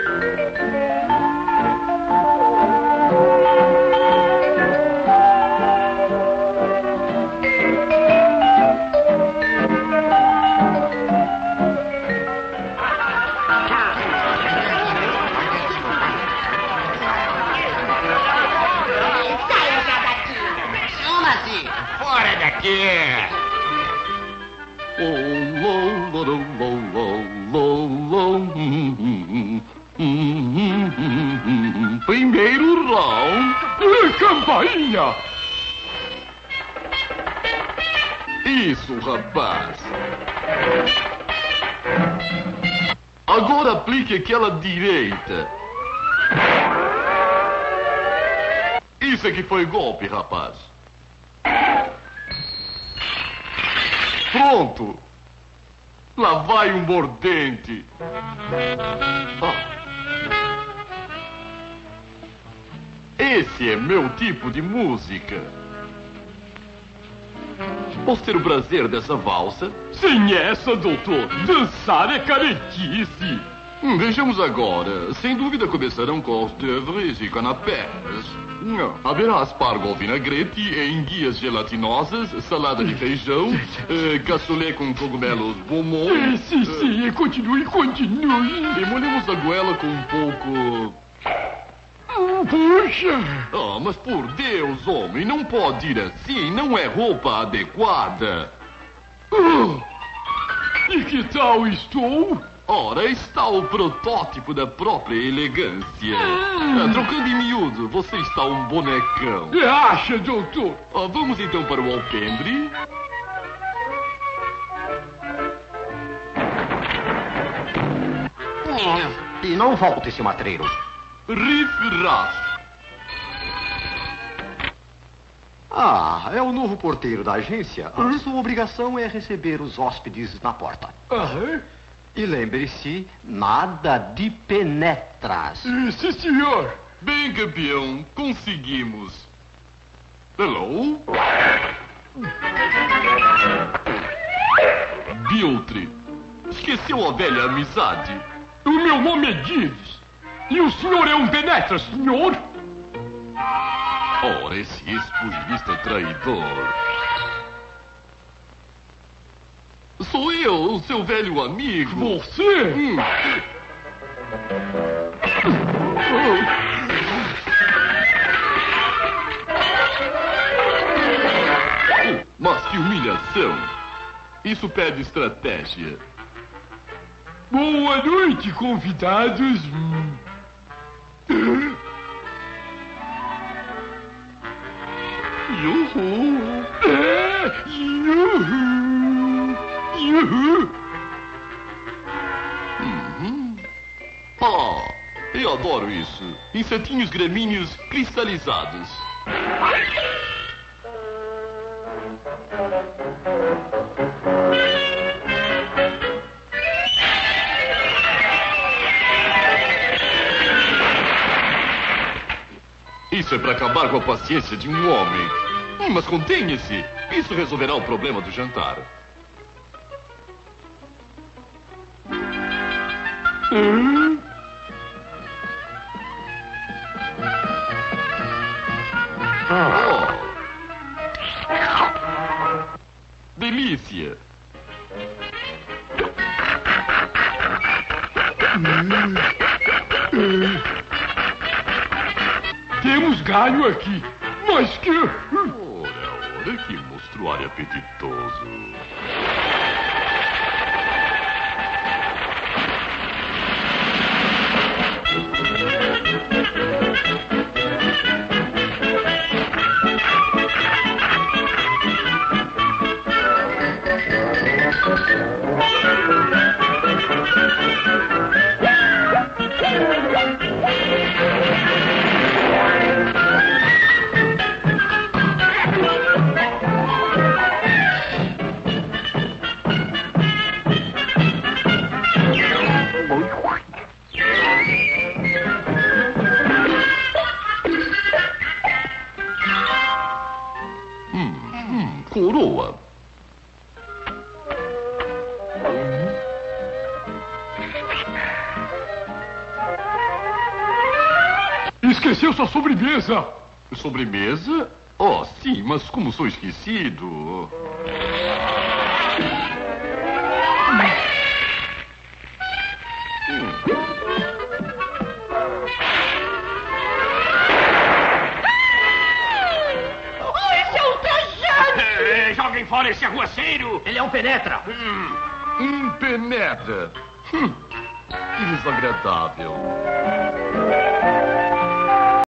Primeiro round. Campainha! Isso, rapaz. Agora aplique aquela direita. Isso é que foi golpe, rapaz. Pronto. Lá vai um mordente. Esse é meu tipo de música. Posso ter o prazer dessa valsa? Sem essa, doutor. Dançar é caretice. Vejamos agora. Sem dúvida começarão com hors d'oeuvres e canapés. Haverá aspargo ao vinagrete, enguias gelatinosas, salada de feijão, cassoulet com cogumelos beaumont. Sim, continue. E molhemos a goela com um pouco... Puxa! Mas por Deus, homem, não pode ir assim. Não é roupa adequada. E que tal estou? Ora, está o protótipo da própria elegância. Trocando em miúdo, você está um bonecão. Acha, doutor? Vamos então para o alpendre. E não volte, esse matreiro. Riff-raff. É o novo porteiro da agência. A sua obrigação é receber os hóspedes na porta. E lembre-se, nada de penetras. Sim, senhor. Bem, campeão, conseguimos. Hello? Biltre, esqueceu a velha amizade? O meu nome é Gibbs. E o senhor é um penetra, senhor? Ora, esse ex-pugilista traidor. Sou eu, o seu velho amigo. Você? Mas que humilhação. Isso pede estratégia. Boa noite, convidados. Yuhu! Yuhu! Eu adoro isso. Insetinhos gramíneos cristalizados. Isso é para acabar com a paciência de um homem. Mas contenha-se. Isso resolverá o problema do jantar. Delícia. Temos galho aqui, mas que... Ora, que monstruário apetitoso. esqueceu sua sobremesa. Sobremesa? Oh, sim, mas como sou esquecido? Esse é ultrajante! Joguem fora esse arruaceiro. Ele é um penetra. Penetra. Que desagradável.